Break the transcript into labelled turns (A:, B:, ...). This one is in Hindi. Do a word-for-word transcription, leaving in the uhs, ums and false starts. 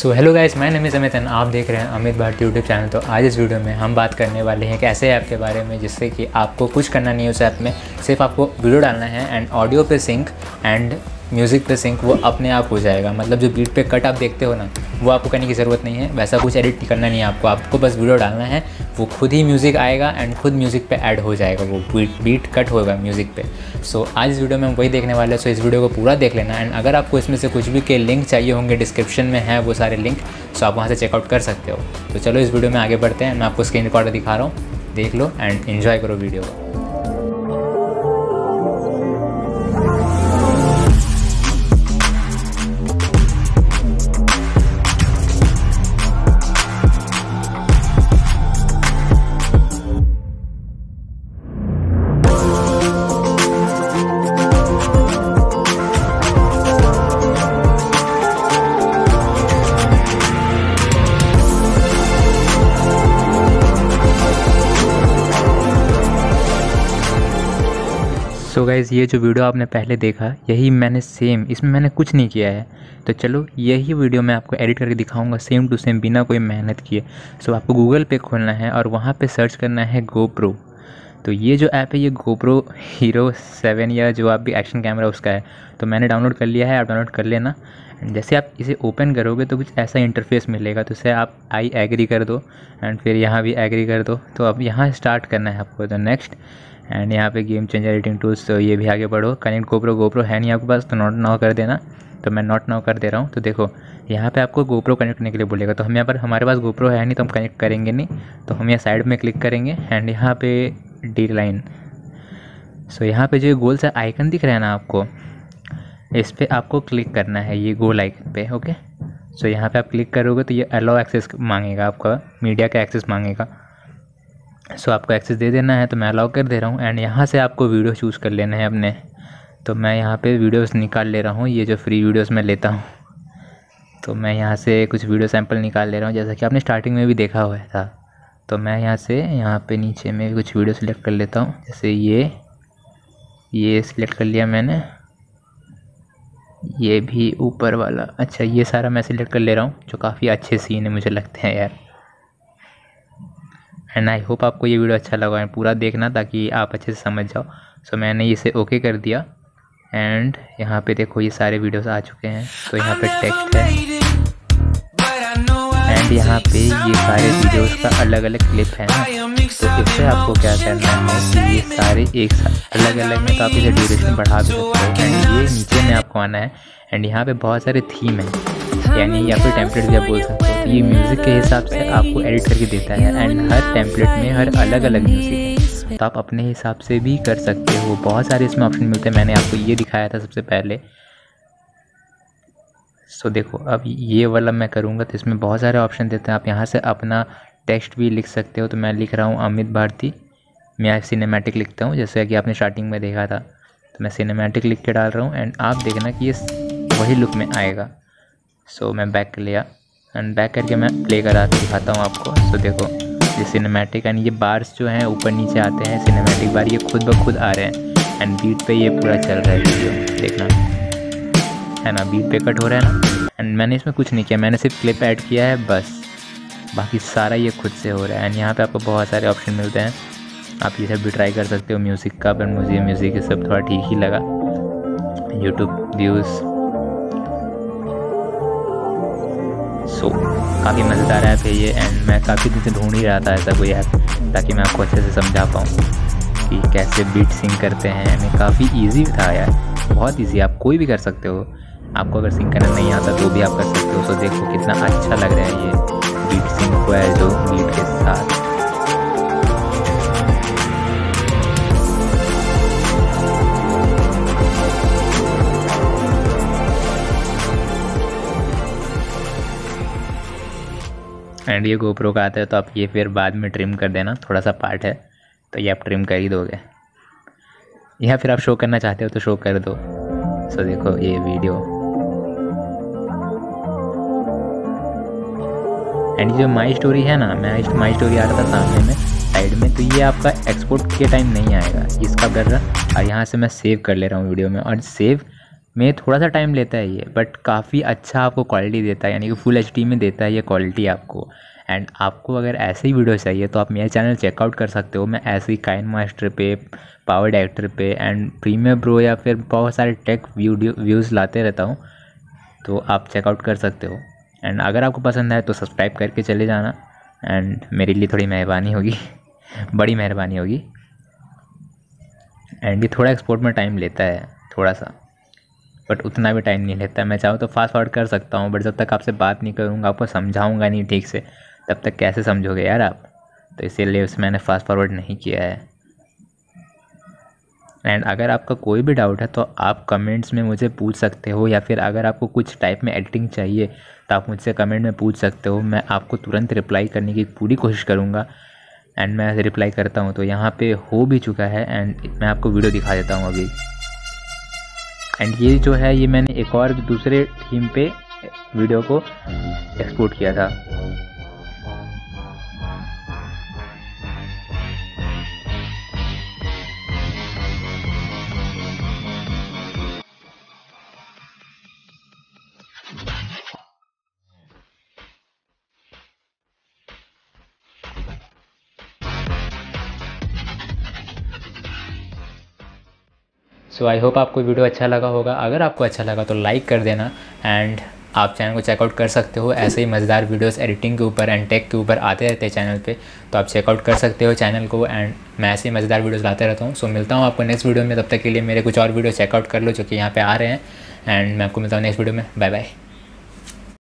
A: सो हेलो गाइस, मैं नेम इज़ अमित एंड आप देख रहे हैं अमित भारती यूट्यूब चैनल। तो आज इस वीडियो में हम बात करने वाले हैं एक ऐसे ऐप के बारे में जिससे कि आपको कुछ करना नहीं है उस ऐप में, सिर्फ आपको वीडियो डालना है एंड ऑडियो पे सिंक एंड म्यूज़िक पे सिंक वो अपने आप हो जाएगा। मतलब जो बीट पे कट आप देखते हो ना, वो आपको करने की ज़रूरत नहीं है, वैसा कुछ एडिट करना नहीं है आपको आपको बस वीडियो डालना है, वो खुद ही म्यूज़िक आएगा एंड खुद म्यूज़िक पे ऐड हो जाएगा, वो बीट बीट कट होगा म्यूज़िक पे। सो so, आज इस वीडियो में हम वही देखने वाले हैं। सो so, इस वीडियो को पूरा देख लेना एंड अगर आपको इसमें से कुछ भी के लिंक चाहिए होंगे, डिस्क्रिप्शन में है वो सारे लिंक, सो आप वहाँ से चेकआउट कर सकते हो। तो चलो इस वीडियो में आगे बढ़ते हैं। मैं आपको स्क्रीन रिकॉर्डर दिखा रहा हूँ, देख लो एंड एन्जॉय करो वीडियो को। सो so गाइज़, ये जो वीडियो आपने पहले देखा यही मैंने सेम, इसमें मैंने कुछ नहीं किया है। तो चलो यही वीडियो मैं आपको एडिट करके दिखाऊंगा सेम टू सेम, बिना कोई मेहनत किए। सो so, आपको गूगल पे खोलना है और वहाँ पे सर्च करना है गोप्रो। तो ये जो ऐप है ये गोप्रो हीरो सेवन या जो आप भी एक्शन कैमरा उसका है। तो मैंने डाउनलोड कर लिया है, आप डाउनलोड कर लेना। जैसे आप इसे ओपन करोगे तो कुछ ऐसा इंटरफेस मिलेगा, तो इसे आप आई एग्री कर दो एंड फिर यहाँ भी एग्री कर दो। तो अब यहाँ स्टार्ट करना है आपको, तो नेक्स्ट एंड यहाँ पे गेम चेंजर एडिटिंग टूल्स, तो ये भी आगे बढ़ो। कनेक्ट गोप्रो, गोप्रो है नहीं आपके पास तो नॉट नाउ कर देना। तो मैं नॉट नाउ कर दे रहा हूँ। तो देखो यहाँ पे आपको गोप्रो कनेक्ट करने के लिए बोलेगा। तो हम यहाँ पर, हमारे पास गोप्रो है नहीं तो हम कनेक्ट करेंगे नहीं, तो हम यहाँ साइड में क्लिक करेंगे एंड यहाँ पे डी लाइन। सो यहाँ पे जो गोल सा आइकन दिख रहा है ना आपको, इस पर आपको क्लिक करना है, ये गोल आइकन पे। ओके, सो यहाँ पे आप क्लिक करोगे तो ये अलाउ एक्सेस मांगेगा, आपका मीडिया का एक्सेस मांगेगा। सो आपको एक्सेस दे देना है, तो मैं अलाउ कर दे रहा हूँ एंड यहाँ से आपको वीडियो चूज़ कर लेना है अपने। तो मैं यहाँ पे वीडियोस निकाल ले रहा हूँ, ये जो फ्री वीडियोस मैं लेता हूँ। तो मैं यहाँ से कुछ वीडियो सैंपल निकाल ले रहा हूँ, जैसा कि आपने स्टार्टिंग में भी देखा हुआ था। तो मैं यहाँ से यहाँ पे नीचे में कुछ वीडियो सिलेक्ट कर लेता हूँ, जैसे ये ये सिलेक्ट कर लिया मैंने, ये भी ऊपर वाला। अच्छा, ये सारा मैं सिलेक्ट कर ले रहा हूँ, जो काफ़ी अच्छे सीन है मुझे लगते हैं यार। एंड आई होप आपको ये वीडियो अच्छा लगा है, पूरा देखना ताकि आप अच्छे से समझ जाओ। सो so, मैंने इसे ओके कर दिया एंड यहाँ पे देखो ये सारे वीडियोस आ चुके हैं। तो यहाँ पे टेक्स्ट है एंड यहाँ पे ये सारे वीडियोस का अलग अलग क्लिप है ना। तो इससे आपको क्या करना है कि ये सारे एक साथ अलग अलग में, तो आप इसे ड्यूरेशन बढ़ा भी सकते हो। एंड ये नीचे में आपको आना है एंड यहाँ पे बहुत सारे थीम है, यानी या फिर टेम्पलेट भी आप बोल सकते हो। तो ये म्यूज़िक के हिसाब से आपको एडिट करके देता है एंड हर टेम्पलेट में हर अलग अलग म्यूज़िक है, तो आप अपने हिसाब से भी कर सकते हो। बहुत सारे इसमें ऑप्शन मिलते हैं, मैंने आपको ये दिखाया था सबसे पहले। सो देखो अब ये वाला मैं करूँगा तो इसमें बहुत सारे ऑप्शन देते हैं, आप यहाँ से अपना टेक्स्ट भी लिख सकते हो। तो मैं लिख रहा हूँ अमित भारती, मैं सिनेमैटिक लिखता हूँ, जैसे कि आपने स्टार्टिंग में देखा था। तो मैं सिनेमैटिक लिख के डाल रहा हूँ एंड आप देखना कि ये वही लुक में आएगा। सो so, मैं बैक कर लिया एंड बैक करके मैं प्ले करा के दिखाता हूँ आपको। सो so, देखो ये सिनेमैटिक एंड ये बार्स जो हैं ऊपर नीचे आते हैं, सिनेमैटिक बार ये खुद ब खुद आ रहे हैं एंड बीट पे ये पूरा चल रहा है वीडियो, देखना है ना, बीट पे कट हो रहा है ना। एंड मैंने इसमें कुछ नहीं किया, मैंने सिर्फ क्लिप ऐड किया है बस, बाकी सारा ये खुद से हो रहा है। एंड यहाँ पर आपको बहुत सारे ऑप्शन मिलते हैं, आप ये सब भी ट्राई कर सकते हो म्यूज़िक का, पर मुझे म्यूज़िक ये सब थोड़ा ठीक ही लगा। यूट्यूब व्यूज़, सो काफ़ी मज़ेदार ऐप है ये एंड मैं काफ़ी दिन से ढूंढ ही रहा था ऐसा कोई ऐप, ताकि मैं आपको अच्छे से समझा पाऊँ कि कैसे बीट सिंक करते हैं। एंड काफ़ी इजी था यार, बहुत इजी, आप कोई भी कर सकते हो। आपको अगर सिंक करना नहीं आता तो भी आप कर सकते हो। सो देखो कितना अच्छा लग रहा है ये बीट सिंक हुआ है जो बीट के साथ। एंड ये गोप्रो का आता है, तो आप ये फिर बाद में ट्रिम कर देना, थोड़ा सा पार्ट है तो ये आप ट्रिम कर ही दोगे, या फिर आप शो करना चाहते हो तो शो कर दो। सो so, देखो ये वीडियो एंड जो माई स्टोरी है ना, मैं माई स्टोरी आ रहा था सामने में साइड में, तो ये आपका एक्सपोर्ट के टाइम नहीं आएगा, इसका कर रहा। और यहाँ से मैं सेव कर ले रहा हूँ वीडियो में, और सेव में थोड़ा सा टाइम लेता है ये, बट काफ़ी अच्छा आपको क्वालिटी देता है, यानी कि फुल एच डी में देता है ये क्वालिटी आपको। एंड आपको अगर ऐसे ही वीडियो चाहिए तो आप मेरा चैनल चेकआउट कर सकते हो। मैं ऐसे ही काइन मास्टर पे, पावर डायरेक्टर पे एंड प्रीमियर प्रो या फिर बहुत सारे टेक वीडियो व्यूज़ लाते रहता हूँ, तो आप चेकआउट कर सकते हो। एंड अगर आपको पसंद आए तो सब्सक्राइब करके चले जाना, एंड मेरे लिए थोड़ी मेहरबानी होगी बड़ी मेहरबानी होगी। एंड ये थोड़ा एक्सपोर्ट में टाइम लेता है थोड़ा सा, बट उतना भी टाइम नहीं लेता। मैं चाहूँ तो फास्ट फॉरवर्ड कर सकता हूँ, बट जब तक आपसे बात नहीं करूँगा, आपको समझाऊँगा नहीं ठीक से, तब तक कैसे समझोगे यार आप। तो इसीलिए उसमें मैंने फास्ट फॉरवर्ड नहीं किया है। एंड अगर आपका कोई भी डाउट है तो आप कमेंट्स में मुझे पूछ सकते हो, या फिर अगर आपको कुछ टाइप में एडिटिंग चाहिए तो आप मुझसे कमेंट में पूछ सकते हो। मैं आपको तुरंत रिप्लाई करने की पूरी कोशिश करूँगा, एंड मैं रिप्लाई करता हूँ। तो यहाँ पे हो भी चुका है, एंड मैं आपको वीडियो दिखा देता हूँ अभी। एंड ये जो है ये मैंने एक और दूसरे थीम पे वीडियो को एक्सपोर्ट किया था। सो आई होप आपको वीडियो अच्छा लगा होगा। अगर आपको अच्छा लगा तो लाइक कर देना, एंड आप चैनल को चेकआउट कर सकते हो। ऐसे ही मज़ेदार वीडियोस एडिटिंग के ऊपर एंड टेक के ऊपर आते रहते हैं चैनल पे, तो आप चेकआउट कर सकते हो चैनल को। एंड मैं ऐसे ही मज़ेदार वीडियोस लाते रहता हूँ। सो मिलता हूँ आपको नेक्स्ट वीडियो में। तब तक के लिए मेरे कुछ और वीडियो चेकआउट कर लो जो कि यहाँ पे आ रहे हैं, एंड मैं आपको मिलता हूँ नेक्स्ट वीडियो में। Bye bye.